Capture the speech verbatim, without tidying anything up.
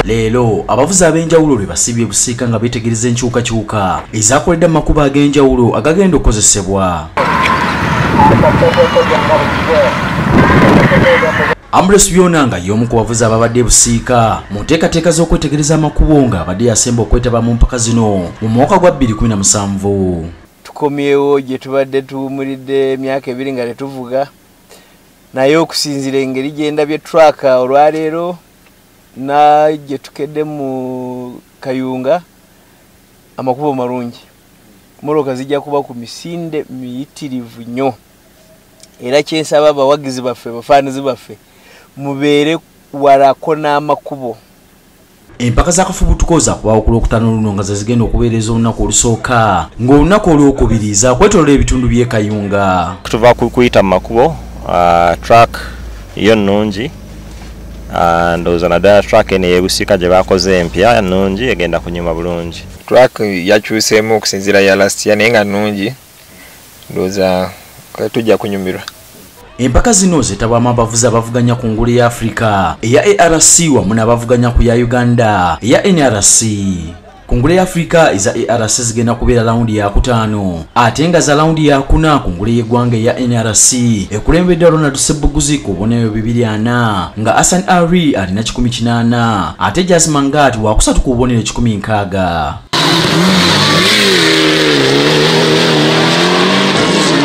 Leero abavuzi ab'enjawulo lwe basibye busiika nga beetegereza enkyukakyuka ezaakoledde amakubo ag'enjawulo agagenda okukozesebwa. Ambrose Byona nga y'omu ku bavuzi ababadde busiika mu nteekateeka z'okwetegereza amakubo nga abadde yasemba okwetaba mu mpaka zino mu mwaka gwa bbiri kumi na musanvu. Tukomyewo gye tubadde tuwumuridde emyaka ebiri nga tetuvuga naye okusinziira engeri gye ndabye ttulaka olwaleero na gye tukedde mu Kayunga amakubo marungi. Mmotoka zijja kuba ku misinde miyitirivu nnyo. Era kyensaba abawagizi baffe bafaanizi baffe mubeere walako n'amakubo. Empaka z'akafubutuko zaakubaawo ku Lwokutaano luno nga ze zigenda okubeereza olunaku olusooka ng'olunaku olwokubiri zakwetooloola ebitundu by'e Kayunga. Tuva kuyita mu makubo, uh, track yo nnungi, uh, ndowooza naddala track eno ey'ebusiika gye baakoze empya nnungi egenda kunyuma bulungi. Track yakyuseemu okusinziira ya last year naye nga nnungi ndowooza tujja kunyumirwa. Empaka zino zeetabwamu abavuzi abavuganya ku ngulu ya Afrika eya A R C wamu n'abavuganya ku ya Uganda eya N R C. Ku ngulu ya Afrika eza A R C zigenda kubeera lawundi ya kutaano ate nga za lawundi ya kuna ku ngulu y'eggwanga eya N R C ekulembedde Ronald Ssebuguzi ku bubonero bibiri ana nga Hassan Ali alina kikumi kinaana ate Jazz Mangati wakusatu ku bubonero kikumi nkaaga.